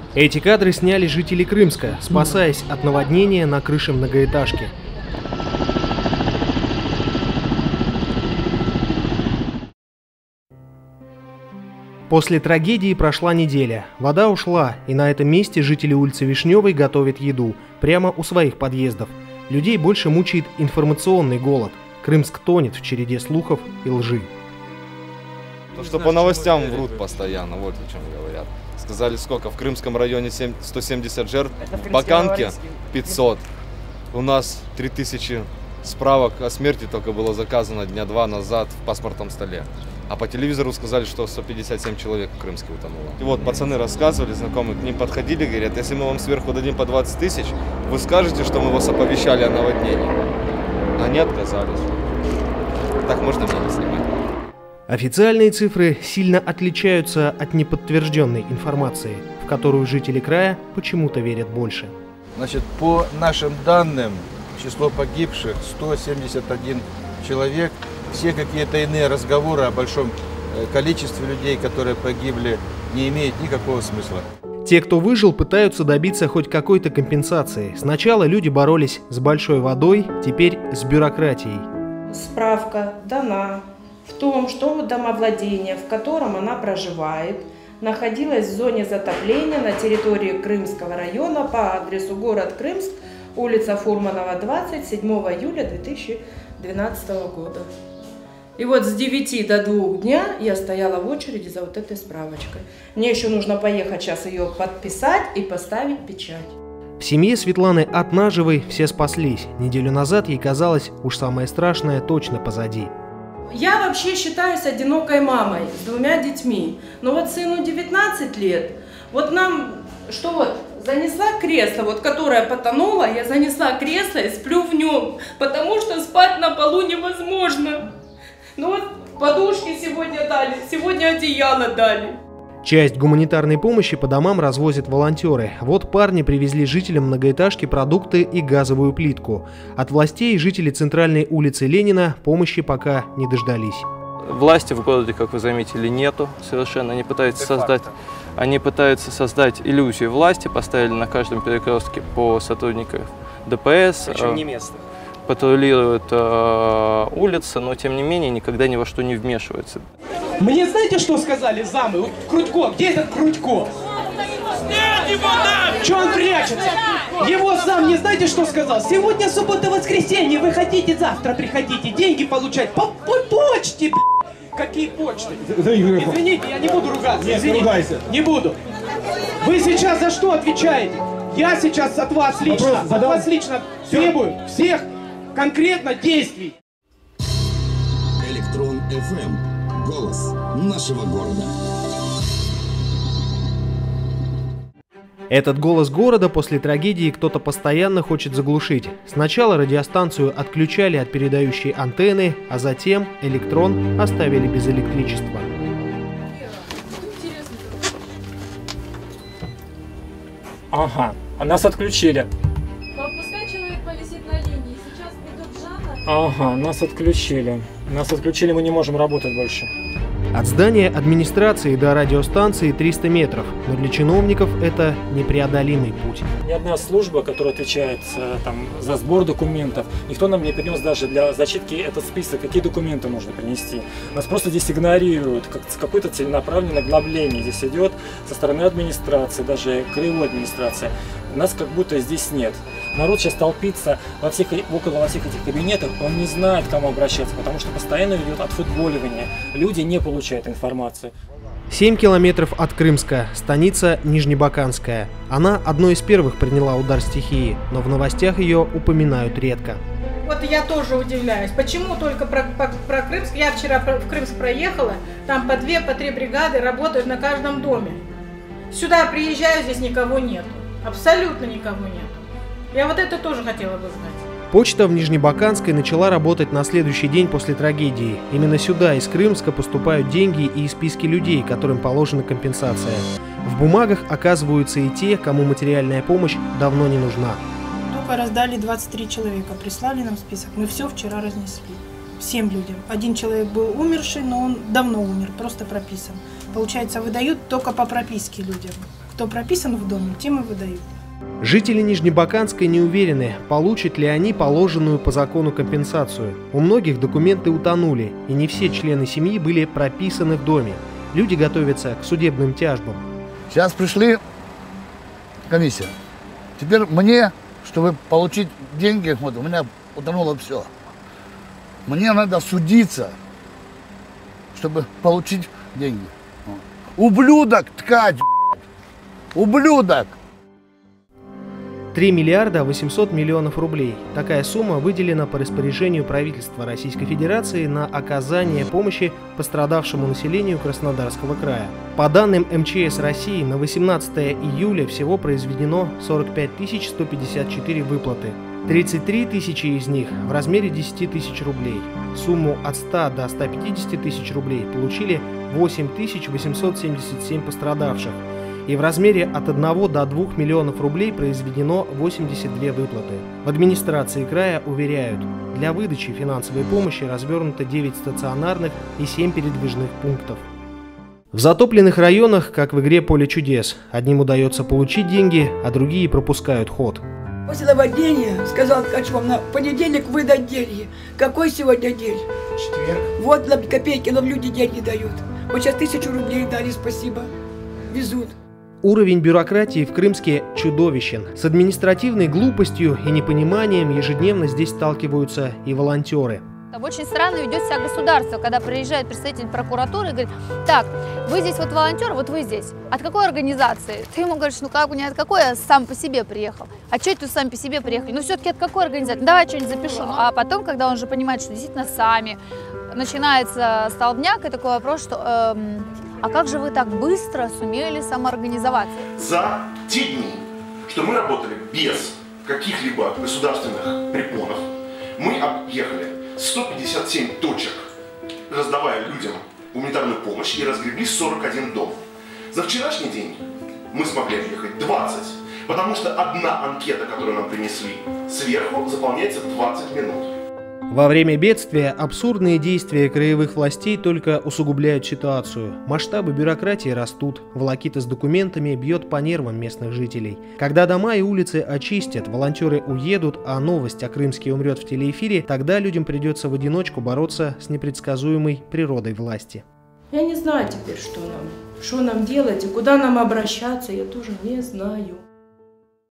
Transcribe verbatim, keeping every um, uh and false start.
Эти кадры сняли жители Крымска, спасаясь от наводнения на крыше многоэтажки. После трагедии прошла неделя. Вода ушла, и на этом месте жители улицы Вишневой готовят еду прямо у своих подъездов. Людей больше мучает информационный голод. Крымск тонет в череде слухов и лжи. То, что по новостям врут постоянно, вот о чем говорят. Сказали, сколько в Крымском районе сто семьдесят жертв, в Баканке пятьсот. У нас три тысячи справок о смерти только было заказано дня два назад в паспортном столе. А по телевизору сказали, что сто пятьдесят семь человек в Крымске утонуло. И вот пацаны рассказывали, знакомые к ним подходили, говорят, если мы вам сверху дадим по двадцать тысяч, вы скажете, что мы вас оповещали о наводнении. Они отказались. Так можно мне не снимать. Официальные цифры сильно отличаются от неподтвержденной информации, в которую жители края почему-то верят больше. Значит, по нашим данным, число погибших сто семьдесят один человек. Все какие-то иные разговоры о большом количестве людей, которые погибли, не имеют никакого смысла. Те, кто выжил, пытаются добиться хоть какой-то компенсации. Сначала люди боролись с большой водой, теперь с бюрократией. Справка дана в том, что домовладение, в котором она проживает, находилось в зоне затопления на территории Крымского района по адресу город Крымск, улица Фурманова, двадцать, седьмого июля две тысячи двенадцатого года. И вот с девяти до двух дня я стояла в очереди за вот этой справочкой. Мне еще нужно поехать сейчас ее подписать и поставить печать. В семье Светланы Атнажевой все спаслись. Неделю назад ей казалось, уж самое страшное точно позади. Я вообще считаюсь одинокой мамой с двумя детьми. Но вот сыну девятнадцать лет. Вот нам, что вот, занесла кресло, вот которое потонуло, я занесла кресло и сплю в нем, потому что спать на полу невозможно. Ну вот подушки сегодня дали, сегодня одеяло дали. Часть гуманитарной помощи по домам развозят волонтеры. Вот парни привезли жителям многоэтажки продукты и газовую плитку. От властей жители центральной улицы Ленина помощи пока не дождались. Власти в городе, как вы заметили, нету совершенно. Они пытаются создать, они пытаются создать иллюзию власти, поставили на каждом перекрестке по сотрудникам ДПС. Причем не место. Патрулируют э, улицы, но тем не менее никогда ни во что не вмешиваются. Мне знаете, что сказали замы? Вот Крутько, где этот Крутько? Че он прячется? Его зам, не знаете, что сказал? Сегодня суббота-воскресенье, вы хотите завтра приходите, деньги получать по, по почте, б***ь. Какие почты? Извините, я не буду ругаться, извините, не буду. Вы сейчас за что отвечаете? Я сейчас от вас лично, от вас лично требую всех конкретно действий. Электрон эф эм. Голос нашего города. Этот голос города после трагедии кто-то постоянно хочет заглушить. Сначала радиостанцию отключали от передающей антенны, а затем электрон оставили без электричества. Ага, а нас отключили. Пускай человек повисит на линии. Сейчас придет Жанна. Ага, нас отключили. Нас отключили, мы не можем работать больше. От здания администрации до радиостанции триста метров, но для чиновников это непреодолимый путь. Ни одна служба, которая отвечает там, за сбор документов, никто нам не принес даже для зачитки этот список, какие документы можно принести. Нас просто здесь игнорируют, как, какое-то целенаправленное гнобление здесь идет со стороны администрации, даже краевой администрации. Нас как будто здесь нет. Народ сейчас толпится во всех, около во всех этих кабинетах, он не знает, к кому обращаться, потому что постоянно идет отфутболивание. Люди не получают информацию. семь километров от Крымска, станица Нижнебаканская. Она одной из первых приняла удар стихии, но в новостях ее упоминают редко. Вот я тоже удивляюсь, почему только про, про, про Крымск. Я вчера в Крымск проехала, там по две, по три бригады работают на каждом доме. Сюда приезжаю, здесь никого нету. Абсолютно никого нет. Я вот это тоже хотела бы знать. Почта в Нижнебаканской начала работать на следующий день после трагедии. Именно сюда, из Крымска, поступают деньги и списки людей, которым положена компенсация. В бумагах оказываются и те, кому материальная помощь давно не нужна. Только раздали двадцать три человека, прислали нам список. Мы все вчера разнесли. Всем людям. Один человек был умерший, но он давно умер, просто прописан. Получается, выдают только по прописке людям. кто прописан в доме, тем и выдают. Жители Нижнебаканска не уверены, получат ли они положенную по закону компенсацию. У многих документы утонули, и не все члены семьи были прописаны в доме. Люди готовятся к судебным тяжбам. Сейчас пришли комиссия. Теперь мне, чтобы получить деньги, вот у меня утонуло все. Мне надо судиться, чтобы получить деньги. Ублюдок ткать, ублюдок! три миллиарда восемьсот миллионов рублей. Такая сумма выделена по распоряжению правительства Российской Федерации на оказание помощи пострадавшему населению Краснодарского края. По данным эм че эс России, на восемнадцатое июля всего произведено сорок пять тысяч сто пятьдесят четыре выплаты. тридцать три тысячи из них в размере десяти тысяч рублей. Сумму от ста до ста пятидесяти тысяч рублей получили восемь тысяч восемьсот семьдесят семь пострадавших. И в размере от одного до двух миллионов рублей произведено восемьдесят две выплаты. В администрации края уверяют, для выдачи финансовой помощи развернуто девять стационарных и семь передвижных пунктов. В затопленных районах, как в игре «Поле чудес», одним удается получить деньги, а другие пропускают ход. После наводнения сказал Ткач вам на понедельник выдать деньги. Какой сегодня день? Четверг. Вот на копейки, но люди деньги дают. Вот сейчас тысячу рублей дали, спасибо. Везут. Уровень бюрократии в Крымске чудовищен. С административной глупостью и непониманием ежедневно здесь сталкиваются и волонтеры. Очень странно ведет себя государство, когда приезжает представитель прокуратуры и говорит: так, вы здесь вот волонтер, вот вы здесь. От какой организации? Ты ему говоришь: ну как, не от какой, я сам по себе приехал. А что это сам по себе приехали? Ну все-таки от какой организации? Давай что-нибудь запишу. А потом, когда он уже понимает, что действительно сами, начинается столбняк и такой вопрос, что эм, а как же вы так быстро сумели самоорганизоваться? За те дни, что мы работали без каких-либо государственных препонов, мы объехали сто пятьдесят семь точек, раздавая людям гуманитарную помощь, и разгребли сорок один дом. За вчерашний день мы смогли объехать двадцать, потому что одна анкета, которую нам принесли сверху, заполняется двадцать минут. Во время бедствия абсурдные действия краевых властей только усугубляют ситуацию. Масштабы бюрократии растут, волокита с документами бьет по нервам местных жителей. Когда дома и улицы очистят, волонтеры уедут, а новость о Крымске умрет в телеэфире, тогда людям придется в одиночку бороться с непредсказуемой природой власти. Я не знаю теперь, что нам, что нам делать и куда нам обращаться, я тоже не знаю.